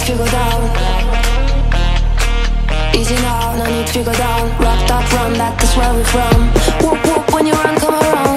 to go down. Easy now, no need to go down. Wrapped up from that, that's where we're from. Whoop whoop, when you run, come around.